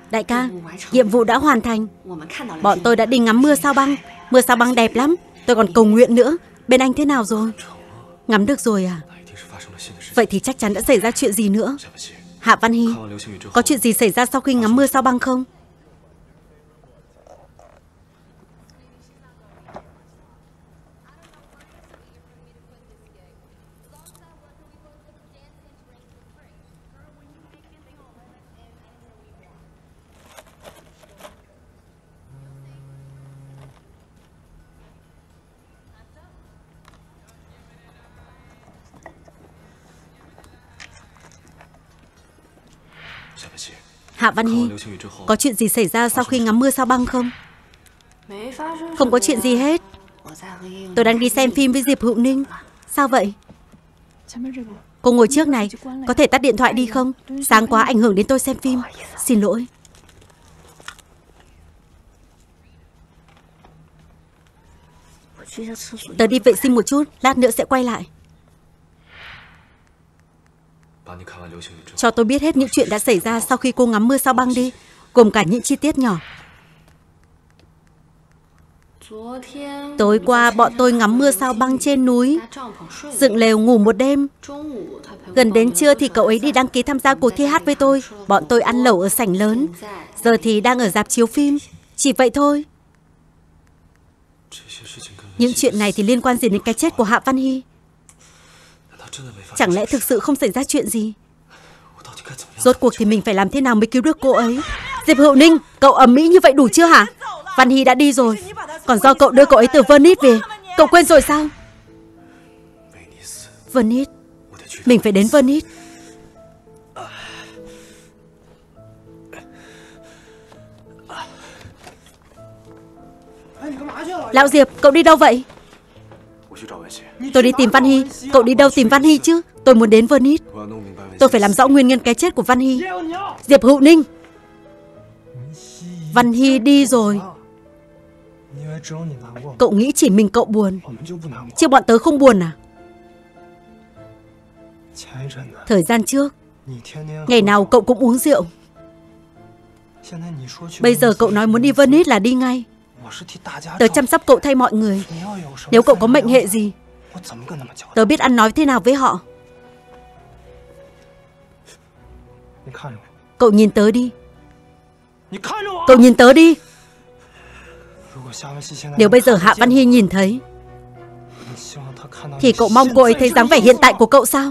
Đại ca, nhiệm vụ đã hoàn thành. Bọn tôi đã đi ngắm mưa sao băng. Mưa sao băng đẹp lắm. Tôi còn cầu nguyện nữa. Bên anh thế nào rồi? Ngắm được rồi à? Vậy thì chắc chắn đã xảy ra chuyện gì nữa. Hạ Văn Hy, có chuyện gì xảy ra sau khi ngắm mưa sao băng không? Hạ Văn Hy, có chuyện gì xảy ra sau khi ngắm mưa sao băng không? Không có chuyện gì hết. Tôi đang đi xem phim với Diệp Hữu Ninh. Sao vậy? Cô ngồi trước này, có thể tắt điện thoại đi không? Sáng quá ảnh hưởng đến tôi xem phim. Xin lỗi. Tớ đi vệ sinh một chút, lát nữa sẽ quay lại. Cho tôi biết hết những chuyện đã xảy ra sau khi cô ngắm mưa sao băng đi, gồm cả những chi tiết nhỏ. Tối qua bọn tôi ngắm mưa sao băng trên núi, dựng lều ngủ một đêm. Gần đến trưa thì cậu ấy đi đăng ký tham gia cuộc thi hát với tôi. Bọn tôi ăn lẩu ở sảnh lớn. Giờ thì đang ở rạp chiếu phim. Chỉ vậy thôi. Những chuyện này thì liên quan gì đến cái chết của Hạ Văn Hy? Chẳng lẽ thực sự không xảy ra chuyện gì? Rốt cuộc thì mình phải làm thế nào mới cứu được cô ấy? Diệp Hữu Ninh, cậu ầm ĩ như vậy đủ chưa hả? Văn Hy đã đi rồi. Còn do cậu đưa cậu ấy từ Venice về. Cậu quên rồi sao? Venice. Mình phải đến Venice. Lão Diệp, cậu đi đâu vậy? Tôi đi tìm Văn Hy. Cậu đi đâu tìm Văn Hy chứ? Tôi muốn đến Venice. Tôi phải làm rõ nguyên nhân cái chết của Văn Hy. Diệp Hữu Ninh, Văn Hy đi rồi. Cậu nghĩ chỉ mình cậu buồn, chứ bọn tớ không buồn à? Thời gian trước, ngày nào cậu cũng uống rượu. Bây giờ cậu nói muốn đi Venice là đi ngay. Tớ chăm sóc cậu thay mọi người. Nếu cậu có mệnh hệ gì, tớ biết ăn nói thế nào với họ. Cậu nhìn tớ đi. Cậu nhìn tớ đi. Nếu bây giờ Hạ Văn Hy nhìn thấy, thì cậu mong cô ấy thấy dáng vẻ hiện tại của cậu sao?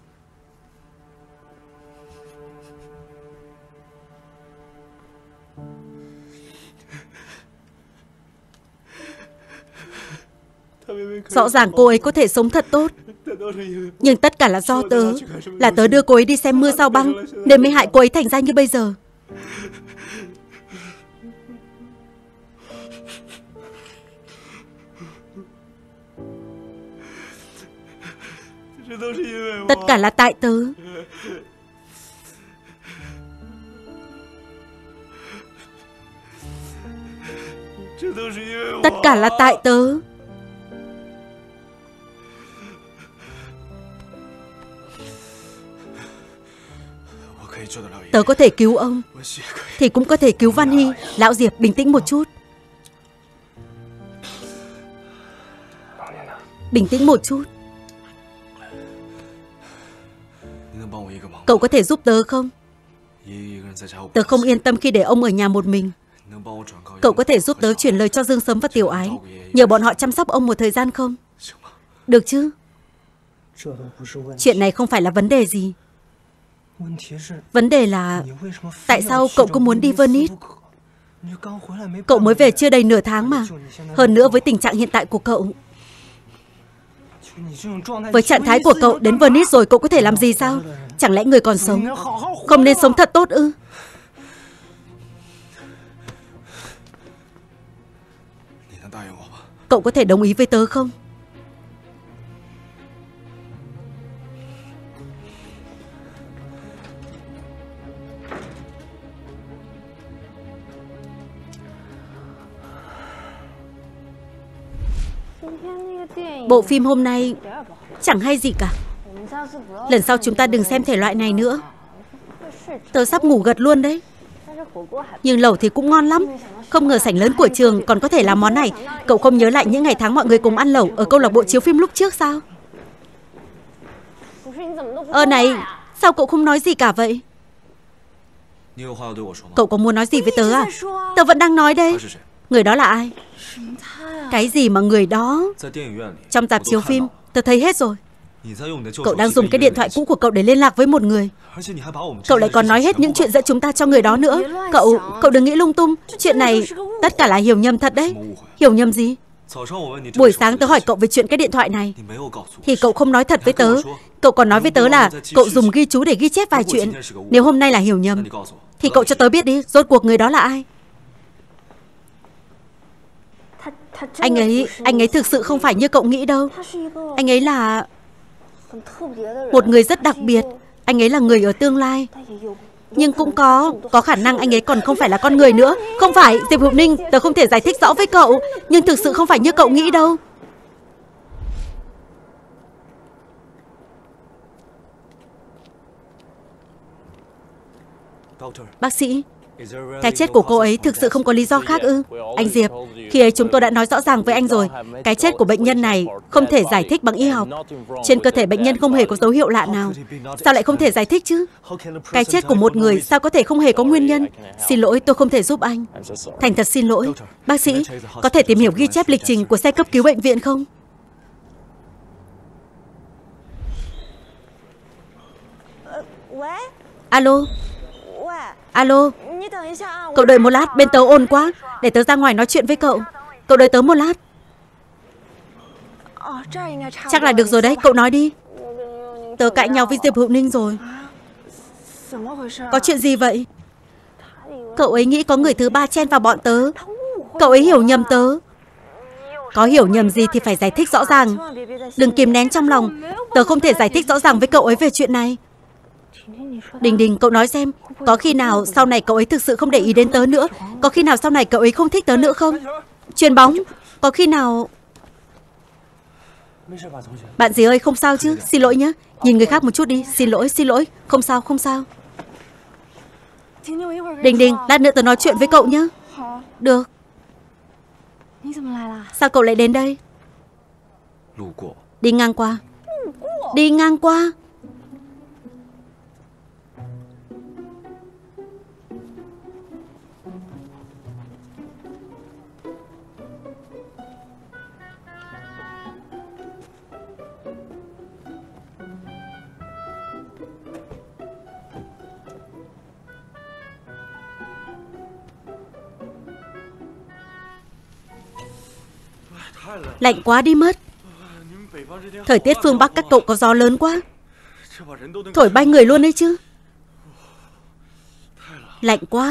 Rõ ràng cô ấy có thể sống thật tốt, nhưng tất cả là do tớ. Là tớ đưa cô ấy đi xem mưa sao băng, nên mới hại cô ấy thành ra như bây giờ. Tất cả là tại tớ. Tất cả là tại tớ. Tớ có thể cứu ông, thì cũng có thể cứu Văn Hy. Lão Diệp, bình tĩnh một chút. Bình tĩnh một chút. Cậu có thể giúp tớ không? Tớ không yên tâm khi để ông ở nhà một mình. Cậu có thể giúp tớ chuyển lời cho Dương Sấm và Tiểu Ái, nhờ bọn họ chăm sóc ông một thời gian không? Được chứ? Chuyện này không phải là vấn đề gì. Vấn đề là tại sao cậu cứ muốn đi Venice? Cậu mới về chưa đầy nửa tháng mà. Hơn nữa với tình trạng hiện tại của cậu, với trạng thái của cậu, đến Venice rồi cậu có thể làm gì sao? Chẳng lẽ người còn sống không nên sống thật tốt ư? Cậu có thể đồng ý với tớ không? Bộ phim hôm nay chẳng hay gì cả. Lần sau chúng ta đừng xem thể loại này nữa. Tớ sắp ngủ gật luôn đấy. Nhưng lẩu thì cũng ngon lắm. Không ngờ sảnh lớn của trường còn có thể làm món này. Cậu không nhớ lại những ngày tháng mọi người cùng ăn lẩu ở câu lạc bộ chiếu phim lúc trước sao? Này, sao cậu không nói gì cả vậy? Cậu có muốn nói gì với tớ à? Tớ vẫn đang nói đây. Người đó là ai? Cái gì mà người đó? Trong tạp chiếu phim, tớ thấy hết rồi. Cậu đang dùng cái điện thoại cũ của cậu để liên lạc với một người. Cậu lại còn nói hết những chuyện dẫn chúng ta cho người đó nữa. Cậu đừng nghĩ lung tung. Chuyện này tất cả là hiểu nhầm thật đấy. Hiểu nhầm gì? Buổi sáng tớ hỏi cậu về chuyện cái điện thoại này thì cậu không nói thật với tớ. Cậu còn nói với tớ là cậu dùng ghi chú để ghi chép vài chuyện. Nếu hôm nay là hiểu nhầm thì cậu cho tớ biết đi, rốt cuộc người đó là ai? Anh ấy thực sự không phải như cậu nghĩ đâu. Anh ấy là một người rất đặc biệt. Anh ấy là người ở tương lai. Nhưng cũng có khả năng anh ấy còn không phải là con người nữa. Không phải, Diệp Hữu Ninh, tớ không thể giải thích rõ với cậu. Nhưng thực sự không phải như cậu nghĩ đâu. Bác sĩ, cái chết của cô ấy thực sự không có lý do khác ư? Anh Diệp, khi ấy chúng tôi đã nói rõ ràng với anh rồi. Cái chết của bệnh nhân này không thể giải thích bằng y học. Trên cơ thể bệnh nhân không hề có dấu hiệu lạ nào. Sao lại không thể giải thích chứ? Cái chết của một người sao có thể không hề có nguyên nhân? Xin lỗi, tôi không thể giúp anh. Thành thật xin lỗi. Bác sĩ, có thể tìm hiểu ghi chép lịch trình của xe cấp cứu bệnh viện không? Alo? Alo? Cậu đợi một lát, bên tớ ồn quá. Để tớ ra ngoài nói chuyện với cậu. Cậu đợi tớ một lát. Chắc là được rồi đấy, cậu nói đi. Tớ cãi nhau với Diệp Hữu Ninh rồi. Có chuyện gì vậy? Cậu ấy nghĩ có người thứ ba chen vào bọn tớ. Cậu ấy hiểu nhầm tớ. Có hiểu nhầm gì thì phải giải thích rõ ràng. Đừng kìm nén trong lòng. Tớ không thể giải thích rõ ràng với cậu ấy về chuyện này. Đình Đình, cậu nói xem, có khi nào sau này cậu ấy thực sự không để ý đến tớ nữa? Có khi nào sau này cậu ấy không thích tớ nữa không? Chuyền bóng, có khi nào... Bạn gì ơi, không sao chứ? Xin lỗi nhé. Nhìn người khác một chút đi. Xin lỗi. Không sao, không sao. Đình Đình, lát nữa tớ nói chuyện với cậu nhé. Được. Sao cậu lại đến đây? Đi ngang qua. Đi ngang qua. Lạnh quá đi mất. Thời tiết phương Bắc các cậu có gió lớn quá. Thổi bay người luôn đấy chứ. Lạnh quá.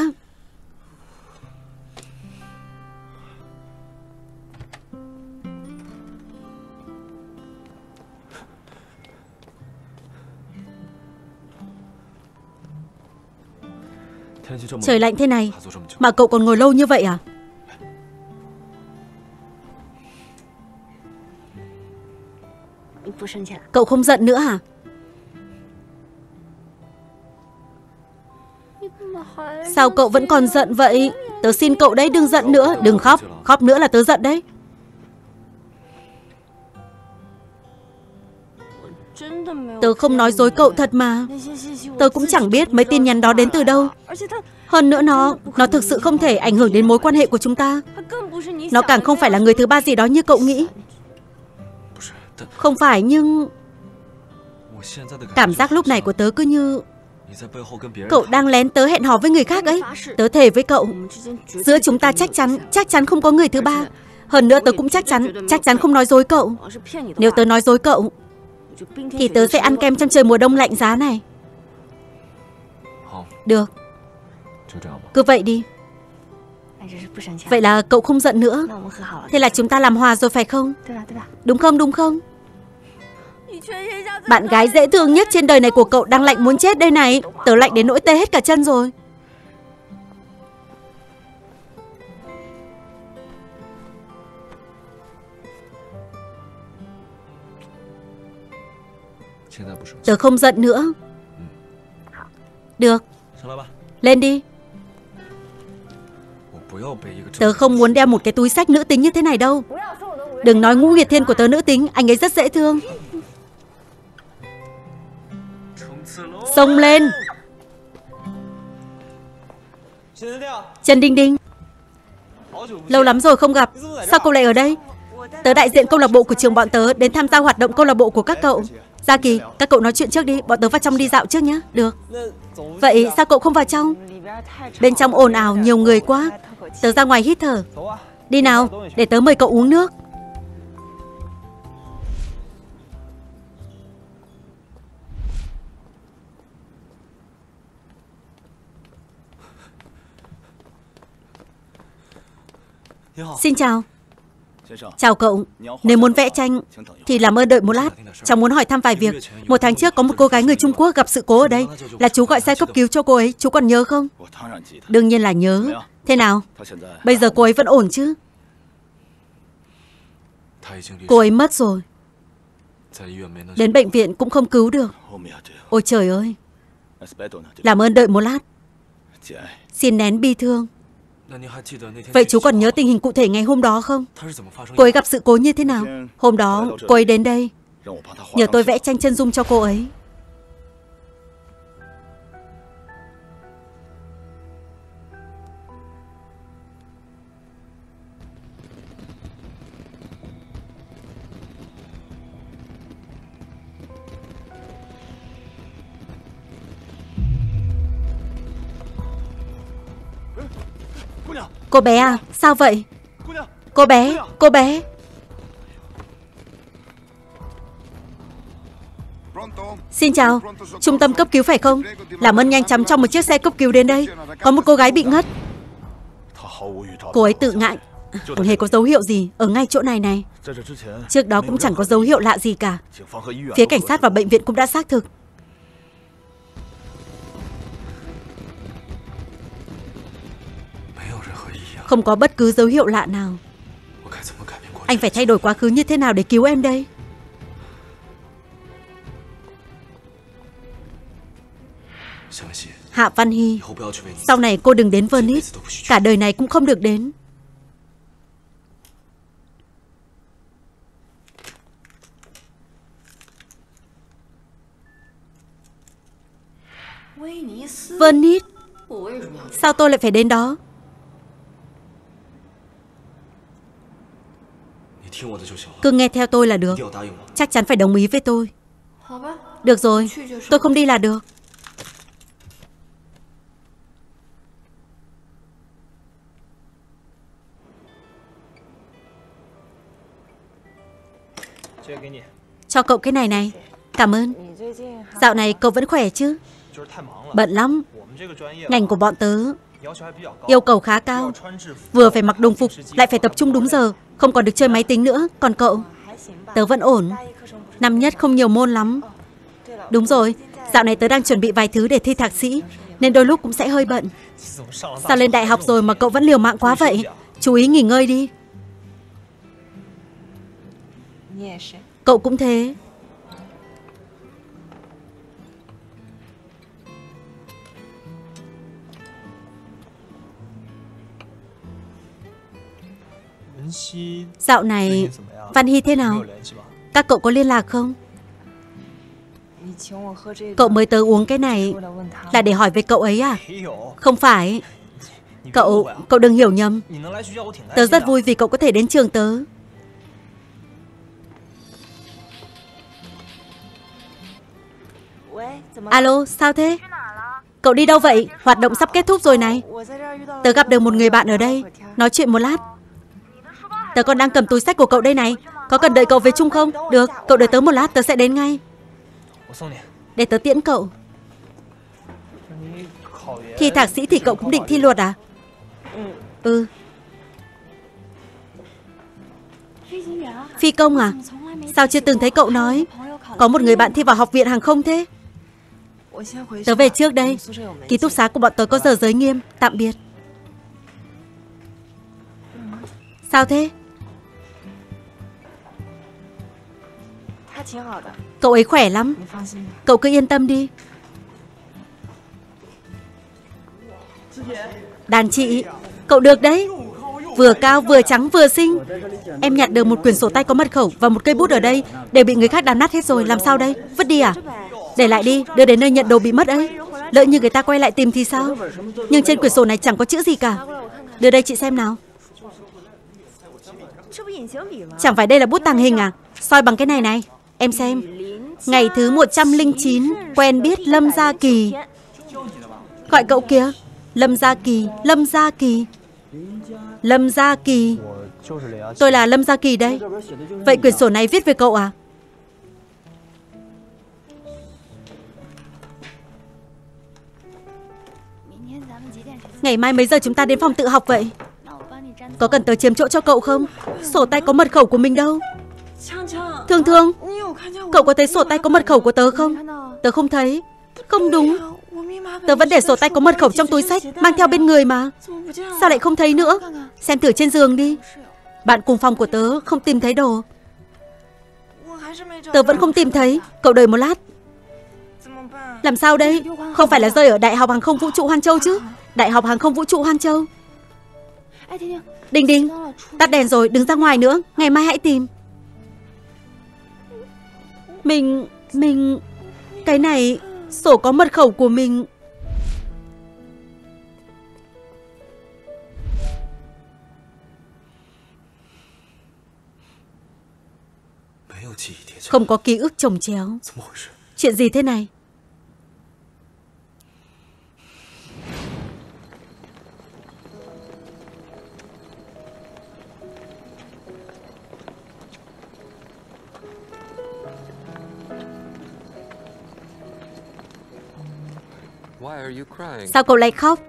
Trời lạnh thế này mà cậu còn ngồi lâu như vậy à? Cậu không giận nữa hả? Sao cậu vẫn còn giận vậy? Tớ xin cậu đấy, đừng giận nữa. Đừng khóc. Khóc nữa là tớ giận đấy. Tớ không nói dối cậu thật mà. Tớ cũng chẳng biết mấy tin nhắn đó đến từ đâu. Hơn nữa nó thực sự không thể ảnh hưởng đến mối quan hệ của chúng ta. Nó càng không phải là người thứ ba gì đó như cậu nghĩ. Không phải, nhưng cảm giác lúc này của tớ cứ như cậu đang lén tớ hẹn hò với người khác ấy. Tớ thề với cậu, giữa chúng ta chắc chắn không có người thứ ba. Hơn nữa tớ cũng chắc chắn không nói dối cậu. Nếu tớ nói dối cậu thì tớ sẽ ăn kem trong trời mùa đông lạnh giá này. Được, cứ vậy đi. Vậy là cậu không giận nữa. Thế là chúng ta làm hòa rồi phải không? Đúng không? Bạn gái dễ thương nhất trên đời này của cậu đang lạnh muốn chết đây này. Tớ lạnh đến nỗi tê hết cả chân rồi. Tớ không giận nữa. Được, lên đi. Tớ không muốn đeo một cái túi xách nữ tính như thế này đâu. Đừng nói Ngũ Nguyệt Thiên của tớ nữ tính, anh ấy rất dễ thương. Xông lên. Trần Đinh Đinh, lâu lắm rồi không gặp, sao cậu lại ở đây? Tớ đại diện câu lạc bộ của trường bọn tớ đến tham gia hoạt động câu lạc bộ của các cậu. Gia Kỳ, các cậu nói chuyện trước đi, bọn tớ vào trong đi dạo trước nhé. Được. Vậy sao cậu không vào trong? Bên trong ồn ào nhiều người quá, tớ ra ngoài hít thở. Đi nào, để tớ mời cậu uống nước. Xin chào. Chào cậu. Nếu muốn vẽ tranh thì làm ơn đợi một lát. Cháu muốn hỏi thăm vài việc. 1 tháng trước có một cô gái người Trung Quốc gặp sự cố ở đây. Là chú gọi xe cấp cứu cho cô ấy. Chú còn nhớ không? Đương nhiên là nhớ. Thế nào? Bây giờ cô ấy vẫn ổn chứ? Cô ấy mất rồi. Đến bệnh viện cũng không cứu được. Ôi trời ơi. Làm ơn đợi một lát. Xin nén bi thương. Vậy chú còn nhớ tình hình cụ thể ngày hôm đó không? Cô ấy gặp sự cố như thế nào? Hôm đó cô ấy đến đây nhờ tôi vẽ tranh chân dung cho cô ấy. Cô bé à, sao vậy? Cô bé, cô bé. Xin chào, trung tâm cấp cứu phải không? Làm ơn nhanh chóng cho một chiếc xe cấp cứu đến đây. Có một cô gái bị ngất. Cô ấy tự ngại, chẳng hề có dấu hiệu gì. Ở ngay chỗ này này. Trước đó cũng chẳng có dấu hiệu lạ gì cả. Phía cảnh sát và bệnh viện cũng đã xác thực. Không có bất cứ dấu hiệu lạ nào. Anh phải thay đổi quá khứ như thế nào để cứu em đây? Hạ Văn Hy, sau này cô đừng đến Venice. Cả đời này cũng không được đến. Venice? Sao tôi lại phải đến đó? Cứ nghe theo tôi là được. Chắc chắn phải đồng ý với tôi. Được rồi, tôi không đi là được. Cho cậu cái này này. Cảm ơn. Dạo này cậu vẫn khỏe chứ? Bận lắm. Ngành của bọn tớ yêu cầu khá cao. Vừa phải mặc đồng phục, lại phải tập trung đúng giờ. Không còn được chơi máy tính nữa. Còn cậu? Tớ vẫn ổn. Năm nhất không nhiều môn lắm. Đúng rồi, dạo này tớ đang chuẩn bị vài thứ để thi thạc sĩ, nên đôi lúc cũng sẽ hơi bận. Sao lên đại học rồi mà cậu vẫn liều mạng quá vậy? Chú ý nghỉ ngơi đi. Cậu cũng thế. Dạo này Văn Hy thế nào? Các cậu có liên lạc không? Cậu mới tớ uống cái này là để hỏi về cậu ấy à? Không phải. Cậu đừng hiểu nhầm. Tớ rất vui vì cậu có thể đến trường tớ. Alo, sao thế? Cậu đi đâu vậy? Hoạt động sắp kết thúc rồi này. Tớ gặp được một người bạn ở đây. Nói chuyện một lát. Tớ còn đang cầm túi xách của cậu đây này. Có cần đợi cậu về chung không? Được, cậu đợi tớ một lát, tớ sẽ đến ngay. Để tớ tiễn cậu. Thi thạc sĩ thì cậu cũng định thi luật à? Ừ. Phi công à? Sao chưa từng thấy cậu nói có một người bạn thi vào học viện hàng không thế? Tớ về trước đây. Ký túc xá của bọn tớ có giờ giới nghiêm. Tạm biệt. Sao thế? Cậu ấy khỏe lắm. Cậu cứ yên tâm đi. Đàn chị, Cậu được đấy. Vừa cao, vừa trắng, vừa xinh. Em nhặt được một quyển sổ tay có mật khẩu và một cây bút ở đây. Đều bị người khác đạp nát hết rồi. Làm sao đây? Vứt đi à? Để lại đi, đưa đến nơi nhận đồ bị mất ấy. Lỡ như người ta quay lại tìm thì sao? Nhưng trên quyển sổ này chẳng có chữ gì cả. Đưa đây chị xem nào. Chẳng phải đây là bút tàng hình à? Soi bằng cái này này. Em xem. Ngày thứ 109 quen biết Lâm Gia Kỳ. Gọi cậu kìa. Lâm Gia Kỳ, Lâm Gia Kỳ. Lâm Gia Kỳ. Tôi là Lâm Gia Kỳ đây. Vậy quyển sổ này viết về cậu à? Ngày mai mấy giờ chúng ta đến phòng tự học vậy? Có cần tớ chiếm chỗ cho cậu không? Sổ tay có mật khẩu của mình đâu. Thương Thương, cậu có thấy sổ tay có mật khẩu của tớ không? Tớ không thấy. Không đúng. Tớ vẫn để sổ tay có mật khẩu trong túi xách, mang theo bên người mà. Sao lại không thấy nữa? Xem thử trên giường đi. Bạn cùng phòng của tớ không tìm thấy đồ. Tớ vẫn không tìm thấy. Cậu đợi một lát. Làm sao đây? Không phải là rơi ở Đại học Hàng không Vũ trụ Hoan Châu chứ? Đại học Hàng không Vũ trụ Hoan Châu. Đình Đình, tắt đèn rồi, đừng ra ngoài nữa. Ngày mai hãy tìm. Mình... Cái này... Sổ có mật khẩu của mình. Không có ký ức chồng chéo. Chuyện gì thế này? Sao cậu lại khóc?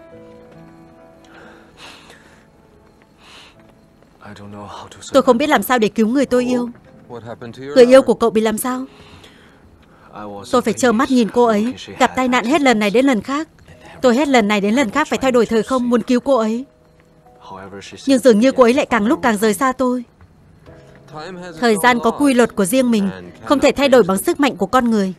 Tôi không biết làm sao để cứu người tôi yêu. Người yêu của cậu bị làm sao? Tôi phải trơ mắt nhìn cô ấy gặp tai nạn hết lần này đến lần khác. Tôi hết lần này đến lần khác phải thay đổi thời không muốn cứu cô ấy. Nhưng dường như cô ấy lại càng lúc càng rời xa tôi. Thời gian có quy luật của riêng mình, không thể thay đổi bằng sức mạnh của con người.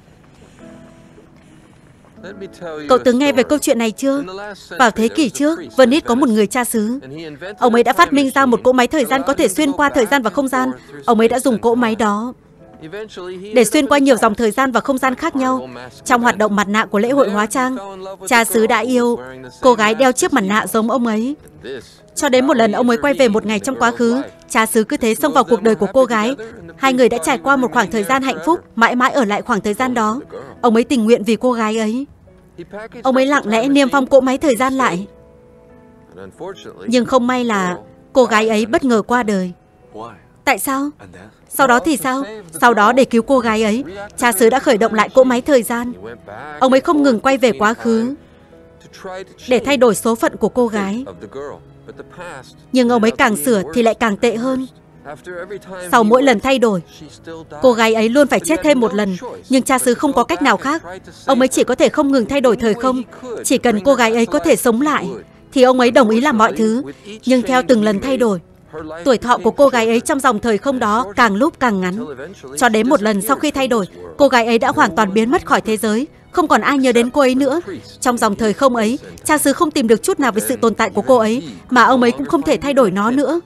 Cậu từng nghe về câu chuyện này chưa? Vào thế kỷ trước, Venice có một người cha xứ. Ông ấy đã phát minh ra một cỗ máy thời gian có thể xuyên qua thời gian và không gian. Ông ấy đã dùng cỗ máy đó để xuyên qua nhiều dòng thời gian và không gian khác nhau. Trong hoạt động mặt nạ của lễ hội hóa trang, cha xứ đã yêu cô gái đeo chiếc mặt nạ giống ông ấy. Cho đến một lần ông ấy quay về một ngày trong quá khứ, cha xứ cứ thế xông vào cuộc đời của cô gái. Hai người đã trải qua một khoảng thời gian hạnh phúc, mãi mãi ở lại khoảng thời gian đó. Ông ấy tình nguyện vì cô gái ấy. Ông ấy lặng lẽ niêm phong cỗ máy thời gian lại. Nhưng không may là cô gái ấy bất ngờ qua đời. Tại sao? Sau đó thì sao? Sau đó để cứu cô gái ấy, cha xứ đã khởi động lại cỗ máy thời gian. Ông ấy không ngừng quay về quá khứ để thay đổi số phận của cô gái. Nhưng ông ấy càng sửa thì lại càng tệ hơn. Sau mỗi lần thay đổi, cô gái ấy luôn phải chết thêm một lần. Nhưng cha xứ không có cách nào khác. Ông ấy chỉ có thể không ngừng thay đổi thời không. Chỉ cần cô gái ấy có thể sống lại thì ông ấy đồng ý làm mọi thứ. Nhưng theo từng lần thay đổi, tuổi thọ của cô gái ấy trong dòng thời không đó càng lúc càng ngắn. Cho đến một lần sau khi thay đổi, cô gái ấy đã hoàn toàn biến mất khỏi thế giới. Không còn ai nhớ đến cô ấy nữa. Trong dòng thời không ấy, cha xứ không tìm được chút nào về sự tồn tại của cô ấy, mà ông ấy cũng không thể thay đổi nó nữa.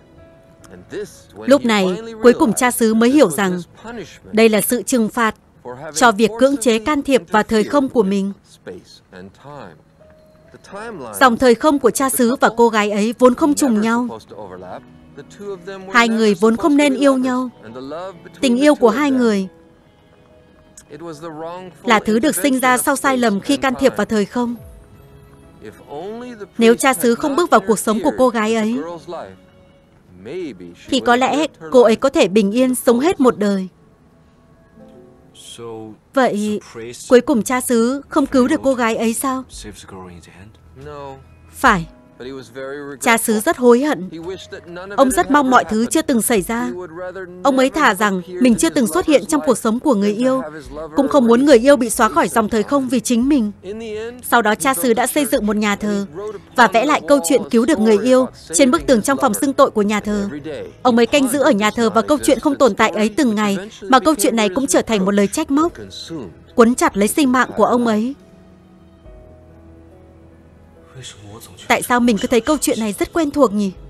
Lúc này, cuối cùng cha xứ mới hiểu rằng đây là sự trừng phạt cho việc cưỡng chế can thiệp vào thời không của mình. Dòng thời không của cha xứ và cô gái ấy vốn không trùng nhau. Hai người vốn không nên yêu nhau. Tình yêu của hai người là thứ được sinh ra sau sai lầm khi can thiệp vào thời không. Nếu cha xứ không bước vào cuộc sống của cô gái ấy, thì có lẽ cô ấy có thể bình yên sống hết một đời. Vậy cuối cùng cha xứ không cứu được cô gái ấy sao? Phải. Cha xứ rất hối hận. Ông rất mong mọi thứ chưa từng xảy ra. Ông ấy thà rằng mình chưa từng xuất hiện trong cuộc sống của người yêu, cũng không muốn người yêu bị xóa khỏi dòng thời không vì chính mình. Sau đó cha xứ đã xây dựng một nhà thờ và vẽ lại câu chuyện cứu được người yêu trên bức tường trong phòng xưng tội của nhà thờ. Ông ấy canh giữ ở nhà thờ và câu chuyện không tồn tại ấy từng ngày, mà câu chuyện này cũng trở thành một lời trách móc, quấn chặt lấy sinh mạng của ông ấy. Tại sao mình cứ thấy câu chuyện này rất quen thuộc nhỉ?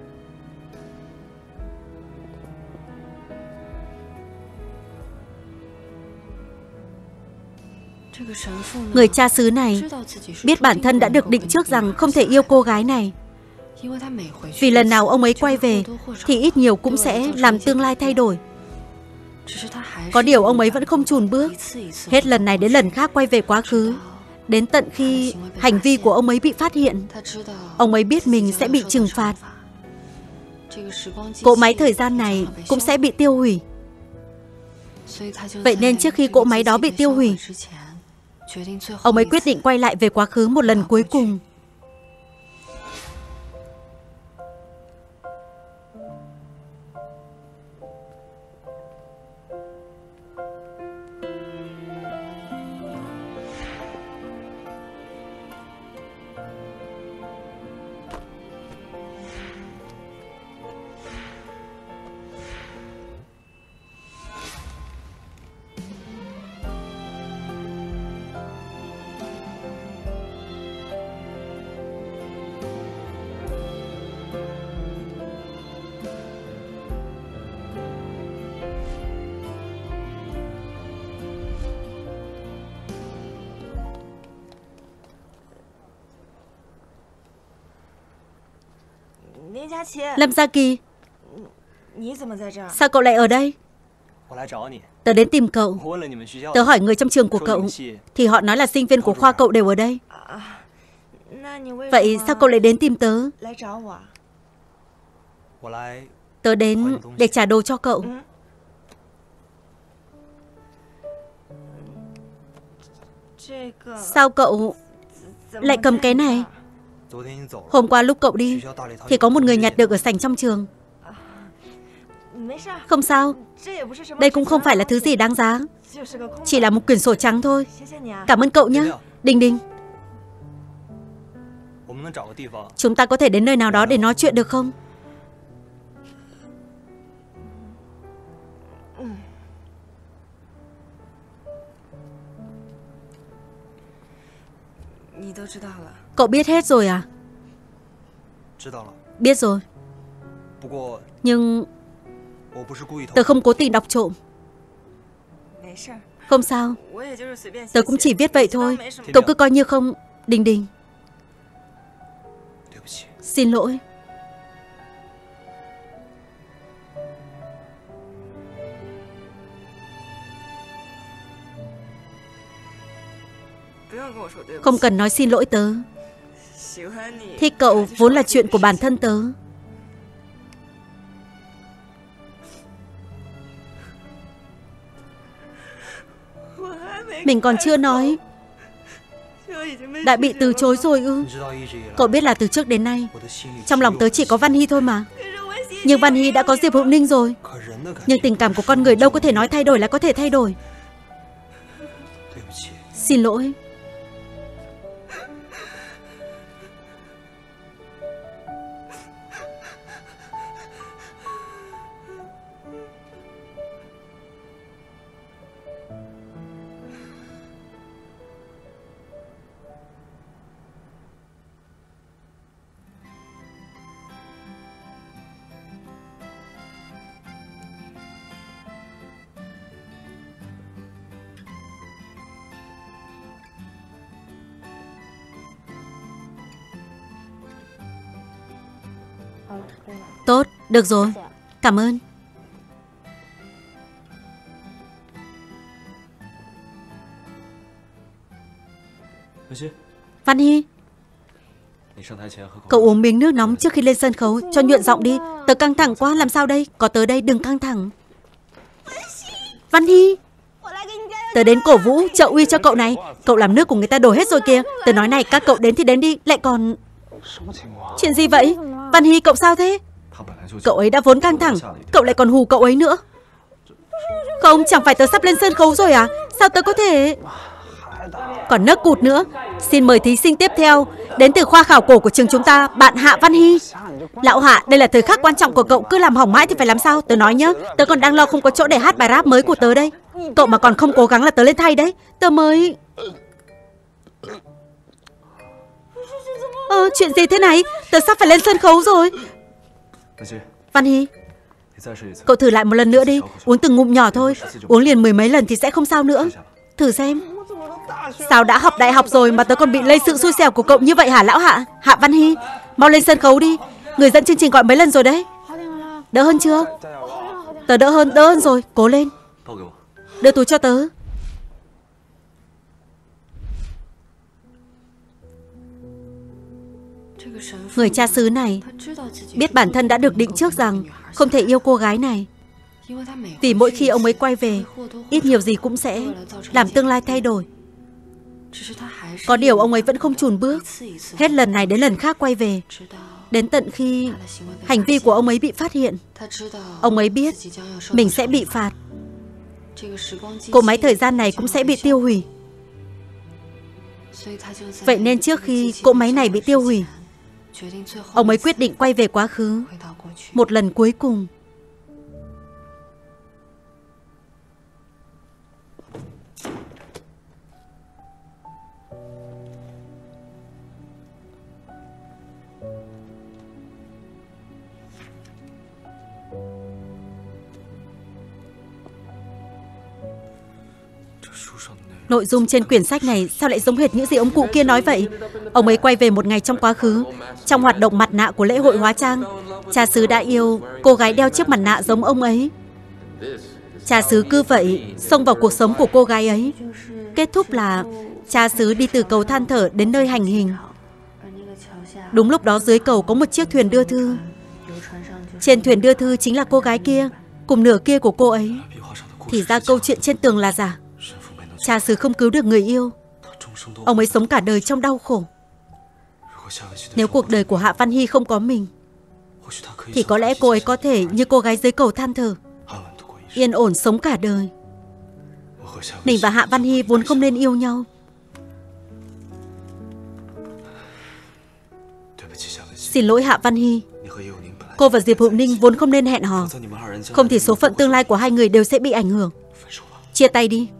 Người cha xứ này biết bản thân đã được định trước rằng không thể yêu cô gái này. Vì lần nào ông ấy quay về thì ít nhiều cũng sẽ làm tương lai thay đổi. Có điều ông ấy vẫn không chùn bước, hết lần này đến lần khác quay về quá khứ. Đến tận khi hành vi của ông ấy bị phát hiện, ông ấy biết mình sẽ bị trừng phạt. Cỗ máy thời gian này cũng sẽ bị tiêu hủy. Vậy nên trước khi cỗ máy đó bị tiêu hủy, ông ấy quyết định quay lại về quá khứ một lần cuối cùng. Lâm Gia Kỳ, sao cậu lại ở đây? Tớ đến tìm cậu. Tớ hỏi người trong trường của cậu thì họ nói là sinh viên của khoa cậu đều ở đây. Vậy sao cậu lại đến tìm tớ? Tớ đến để trả đồ cho cậu. Sao cậu lại cầm cái này? Hôm qua lúc cậu đi thì có một người nhặt được ở sảnh trong trường. Không sao, đây cũng không phải là thứ gì đáng giá, chỉ là một quyển sổ trắng thôi. Cảm ơn cậu nhé. Đình Đình, chúng ta có thể đến nơi nào đó để nói chuyện được không? Cậu biết hết rồi à? Biết rồi. Nhưng tớ không cố tình đọc trộm. Không sao, tớ cũng chỉ viết vậy thôi. Cậu cứ coi như không. Đình Đình, xin lỗi. Không cần nói xin lỗi tớ. Thích cậu vốn là chuyện của bản thân tớ. Mình còn chưa nói đã bị từ chối rồi ư? Cậu biết là từ trước đến nay trong lòng tớ chỉ có Văn Hy thôi mà. Nhưng Văn Hy đã có Diệp Hữu Ninh rồi. Nhưng tình cảm của con người đâu có thể nói thay đổi là có thể thay đổi. Xin lỗi. Tốt, được rồi. Cảm ơn. Văn Hy, cậu uống miếng nước nóng trước khi lên sân khấu cho nhuận giọng đi. Tớ căng thẳng quá, làm sao đây? Có tớ đây, đừng căng thẳng. Văn Hy, tớ đến cổ vũ trợ uy cho cậu này. Cậu làm nước của người ta đổ hết rồi kìa. Tớ nói này, các cậu đến thì đến đi. Lại còn... Chuyện gì vậy? Văn Hy, cậu sao thế? Cậu ấy đã vốn căng thẳng, cậu lại còn hù cậu ấy nữa. Không, chẳng phải tớ sắp lên sân khấu rồi à? Sao tớ có thể... Còn nấc cụt nữa. Xin mời thí sinh tiếp theo, đến từ khoa khảo cổ của trường chúng ta, bạn Hạ Văn Hy. Lão Hạ, đây là thời khắc quan trọng của cậu, cứ làm hỏng mãi thì phải làm sao? Tớ nói nhá, tớ còn đang lo không có chỗ để hát bài rap mới của tớ đây. Cậu mà còn không cố gắng là tớ lên thay đấy. Tớ mới... Chuyện gì thế này? Tớ sắp phải lên sân khấu rồi. Văn Hy, cậu thử lại một lần nữa đi. Uống từng ngụm nhỏ thôi. Uống liền 10 mấy lần thì sẽ không sao nữa. Thử xem. Sao đã học đại học rồi mà tớ còn bị lây sự xui xẻo của cậu như vậy hả lão Hạ? Hạ Văn Hy, mau lên sân khấu đi. Người dẫn chương trình gọi mấy lần rồi đấy. Đỡ hơn chưa? Tớ đỡ hơn rồi. Cố lên. Đưa túi cho tớ. Người cha xứ này biết bản thân đã được định trước rằng không thể yêu cô gái này, vì mỗi khi ông ấy quay về, ít nhiều gì cũng sẽ làm tương lai thay đổi. Có điều ông ấy vẫn không chùn bước, hết lần này đến lần khác quay về, đến tận khi hành vi của ông ấy bị phát hiện. Ông ấy biết mình sẽ bị phạt, cỗ máy thời gian này cũng sẽ bị tiêu hủy. Vậy nên trước khi cỗ máy này bị tiêu hủy, ông ấy quyết định quay về quá khứ một lần cuối cùng. Nội dung trên quyển sách này sao lại giống hệt những gì ông cụ kia nói vậy? Ông ấy quay về một ngày trong quá khứ, trong hoạt động mặt nạ của lễ hội hóa trang. Cha xứ đã yêu cô gái đeo chiếc mặt nạ giống ông ấy. Cha xứ cứ vậy xông vào cuộc sống của cô gái ấy. Kết thúc là cha xứ đi từ cầu than thở đến nơi hành hình. Đúng lúc đó dưới cầu có một chiếc thuyền đưa thư. Trên thuyền đưa thư chính là cô gái kia, cùng nửa kia của cô ấy. Thì ra câu chuyện trên tường là giả. Cha xứ không cứu được người yêu, ông ấy sống cả đời trong đau khổ. Nếu cuộc đời của Hạ Văn Hy không có mình, thì có lẽ cô ấy có thể như cô gái dưới cầu than thở, yên ổn sống cả đời. Mình và Hạ Văn Hy vốn không nên yêu nhau. Xin lỗi Hạ Văn Hy, cô và Diệp Hữu Ninh vốn không nên hẹn hò. Không thì số phận tương lai của hai người đều sẽ bị ảnh hưởng. Chia tay đi.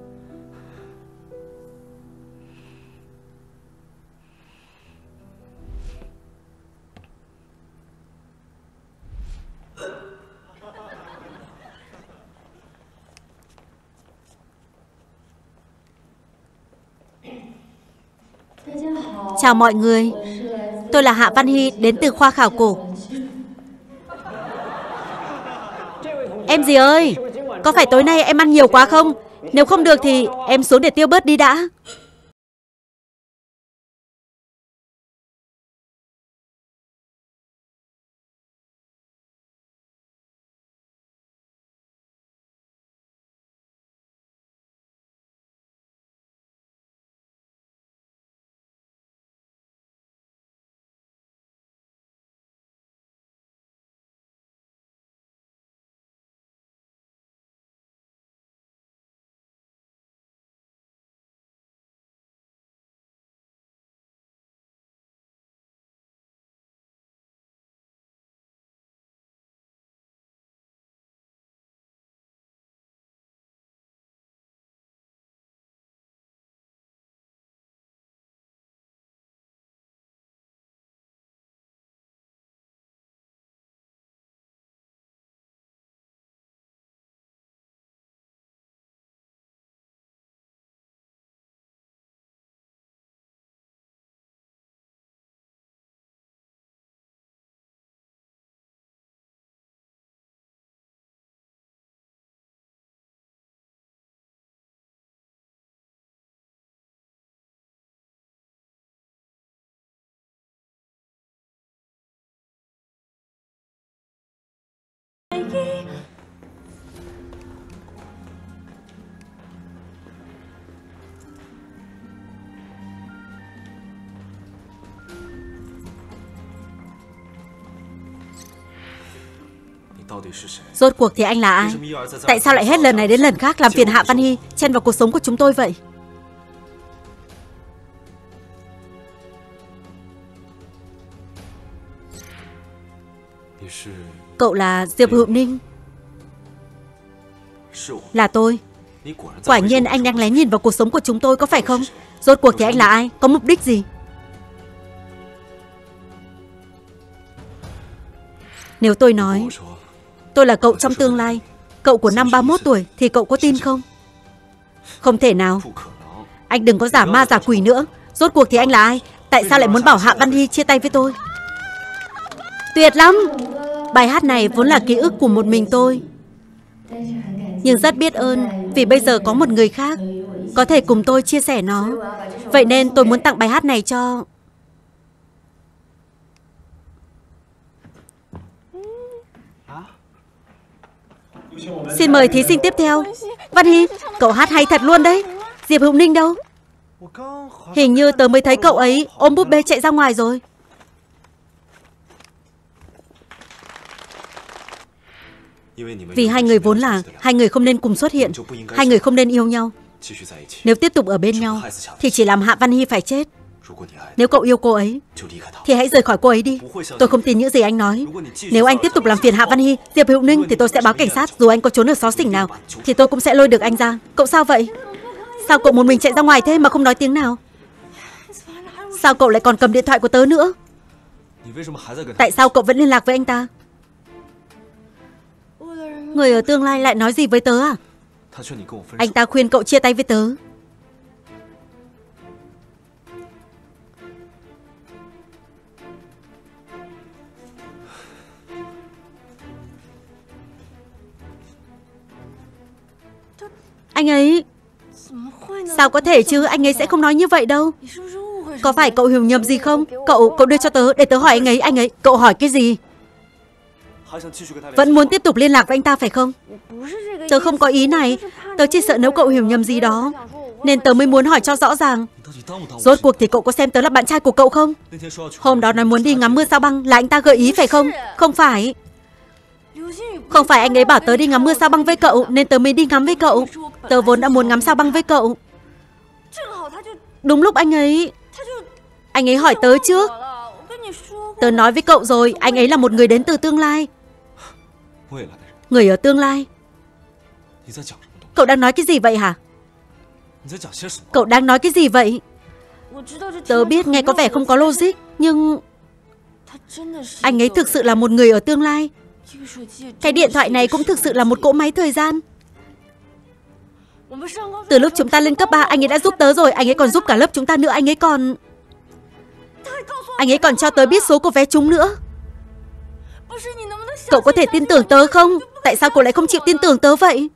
Chào mọi người, tôi là Hạ Văn Hy, đến từ khoa khảo cổ. Em gì ơi, có phải tối nay em ăn nhiều quá không? Nếu không được thì em xuống để tiêu bớt đi đã. Rốt cuộc thì anh là ai? Tại sao lại hết lần này đến lần khác làm phiền Hạ Văn Hy, chen vào cuộc sống của chúng tôi vậy? Cậu là Diệp Hữu Ninh? Là tôi. Quả nhiên anh đang lén nhìn vào cuộc sống của chúng tôi, có phải không? Rốt cuộc thì anh là ai? Có mục đích gì? Nếu tôi nói tôi là cậu trong tương lai, cậu của năm 31 tuổi, thì cậu có tin không? Không thể nào. Anh đừng có giả ma giả quỷ nữa. Rốt cuộc thì anh là ai? Tại sao lại muốn bảo Hạ Văn Hy chia tay với tôi? Tuyệt lắm. Bài hát này vốn là ký ức của một mình tôi, nhưng rất biết ơn vì bây giờ có một người khác có thể cùng tôi chia sẻ nó. Vậy nên tôi muốn tặng bài hát này cho... Xin mời thí sinh tiếp theo. Văn Hy, cậu hát hay thật luôn đấy. Diệp Hữu Ninh đâu? Hình như tớ mới thấy cậu ấy ôm búp bê chạy ra ngoài rồi. Vì hai người vốn là hai người không nên cùng xuất hiện, hai người không nên yêu nhau. Nếu tiếp tục ở bên nhau thì chỉ làm Hạ Văn Hy phải chết. Nếu cậu yêu cô ấy thì hãy rời khỏi cô ấy đi. Tôi không tin những gì anh nói. Nếu anh tiếp tục làm phiền Hạ Văn Hy, Diệp Hữu Ninh thì tôi sẽ báo cảnh sát. Dù anh có trốn ở xó xỉnh nào thì tôi cũng sẽ lôi được anh ra. Cậu sao vậy? Sao cậu một mình chạy ra ngoài thế mà không nói tiếng nào? Sao cậu lại còn cầm điện thoại của tớ nữa? Tại sao cậu vẫn liên lạc với anh ta? Người ở tương lai lại nói gì với tớ à? Anh ta khuyên cậu chia tay với tớ. Anh ấy... Sao có thể chứ, anh ấy sẽ không nói như vậy đâu. Có phải cậu hiểu nhầm gì không? Cậu đưa cho tớ để tớ hỏi anh ấy. Cậu hỏi cái gì? Vẫn muốn tiếp tục liên lạc với anh ta phải không? Tớ không có ý này. Tớ chỉ sợ nếu cậu hiểu nhầm gì đó, nên tớ mới muốn hỏi cho rõ ràng. Rốt cuộc thì cậu có xem tớ là bạn trai của cậu không? Hôm đó nói muốn đi ngắm mưa sao băng là anh ta gợi ý phải không? Không phải. Không phải anh ấy bảo tớ đi ngắm mưa sao băng với cậu nên tớ mới đi ngắm với cậu. Tớ vốn đã muốn ngắm sao băng với cậu. Đúng lúc anh ấy hỏi tớ trước. Tớ nói với cậu rồi, anh ấy là một người đến từ tương lai. Người ở tương lai. Cậu đang nói cái gì vậy hả? Cậu đang nói cái gì vậy? Tớ biết nghe có vẻ không có logic, nhưng anh ấy thực sự là một người ở tương lai. Cái điện thoại này cũng thực sự là một cỗ máy thời gian. Từ lúc chúng ta lên cấp 3, anh ấy đã giúp tớ rồi. Anh ấy còn giúp cả lớp chúng ta nữa. Anh ấy còn cho tớ biết số của vé trúng nữa. Cậu có thể tin tưởng tớ không? Tại sao cậu lại không chịu tin tưởng tớ vậy?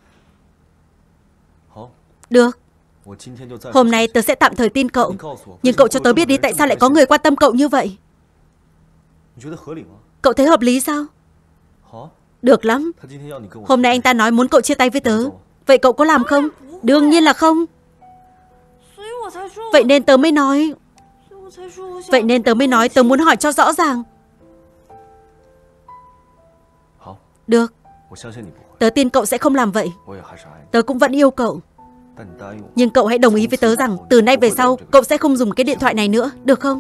Được. Hôm nay tớ sẽ tạm thời tin cậu. Nhưng cậu cho tớ biết đi, tại sao lại có người quan tâm cậu như vậy? Cậu thấy hợp lý sao? Được lắm. Hôm nay anh ta nói muốn cậu chia tay với tớ. Vậy cậu có làm không? Đương nhiên là không. Vậy nên tớ mới nói tớ muốn hỏi cho rõ ràng. Được. Tớ tin cậu sẽ không làm vậy. Tớ cũng vẫn yêu cậu. Nhưng cậu hãy đồng ý với tớ rằng từ nay về sau cậu sẽ không dùng cái điện thoại này nữa, được không?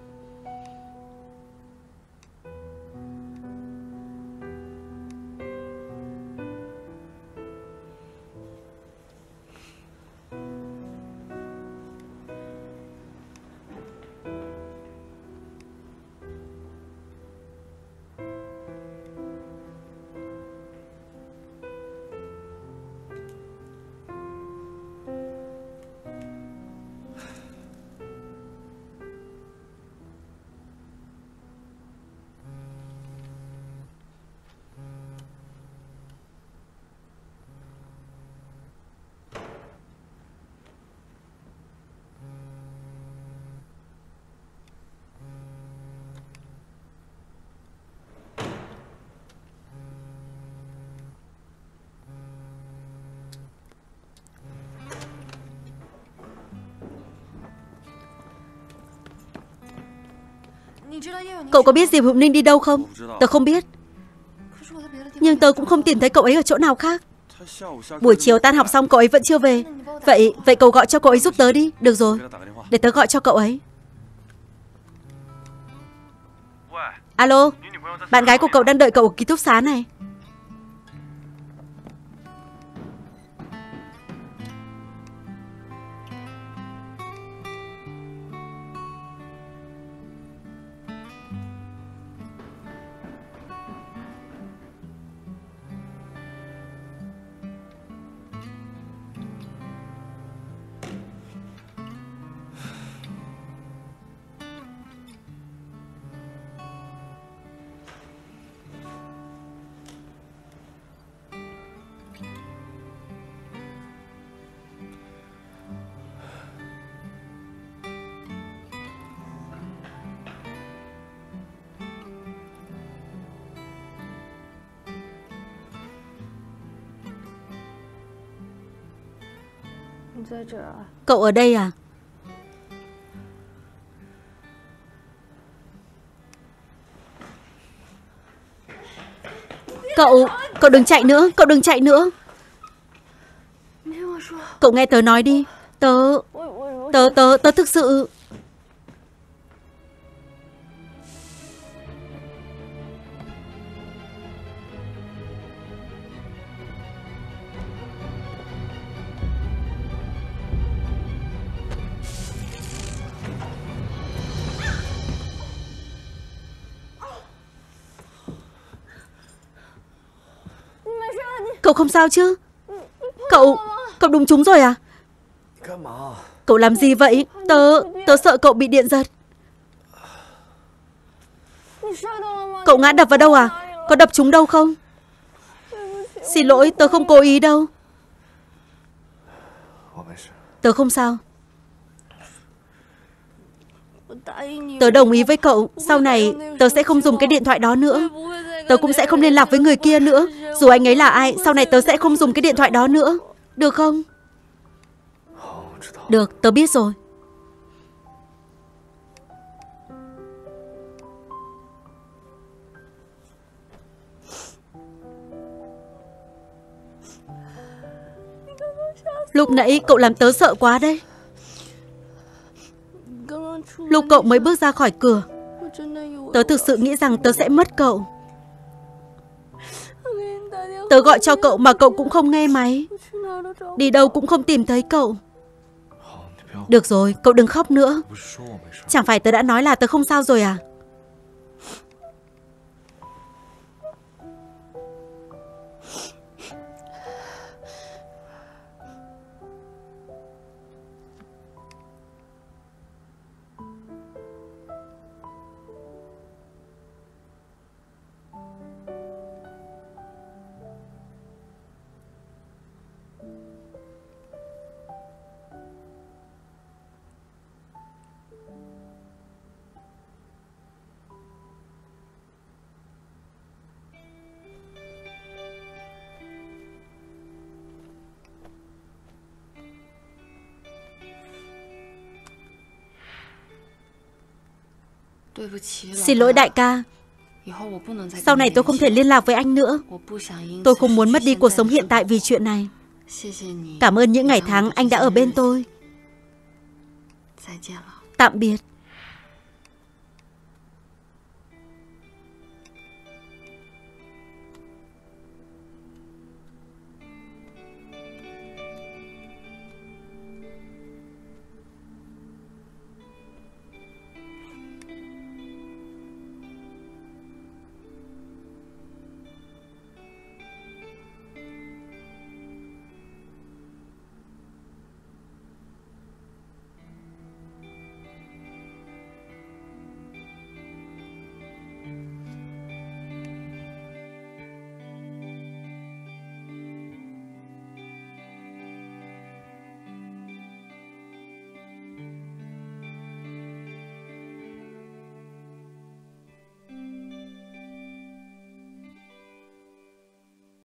Cậu có biết Diệp Hữu Ninh đi đâu không? Tớ không biết. Nhưng tớ cũng không tìm thấy cậu ấy ở chỗ nào khác. Buổi chiều tan học xong cậu ấy vẫn chưa về. Vậy cậu gọi cho cậu ấy giúp tớ đi. Được rồi, để tớ gọi cho cậu ấy. Alo, bạn gái của cậu đang đợi cậu ở ký túc xá này. Cậu ở đây à? Cậu đừng chạy nữa, cậu đừng chạy nữa. Cậu nghe tớ nói đi. Tớ thực sự... Cậu không sao chứ? Cậu đụng trúng rồi à? Cậu làm gì vậy? Tớ sợ cậu bị điện giật. Cậu ngã đập vào đâu à? Có đập trúng đâu không? Xin lỗi, tớ không cố ý đâu. Tớ không sao. Tớ đồng ý với cậu. Sau này tớ sẽ không dùng cái điện thoại đó nữa. Tớ cũng sẽ không liên lạc với người kia nữa. Dù anh ấy là ai, sau này tớ sẽ không dùng cái điện thoại đó nữa. Được không? Được, tớ biết rồi. Lúc nãy cậu làm tớ sợ quá đấy. Lúc cậu mới bước ra khỏi cửa, tớ thực sự nghĩ rằng tớ sẽ mất cậu. Tớ gọi cho cậu mà cậu cũng không nghe máy. Đi đâu cũng không tìm thấy cậu. Được rồi, cậu đừng khóc nữa. Chẳng phải tớ đã nói là tớ không sao rồi à? Xin lỗi đại ca. Sau này tôi không thể liên lạc với anh nữa. Tôi không muốn mất đi cuộc sống hiện tại vì chuyện này. Cảm ơn những ngày tháng anh đã ở bên tôi. Tạm biệt.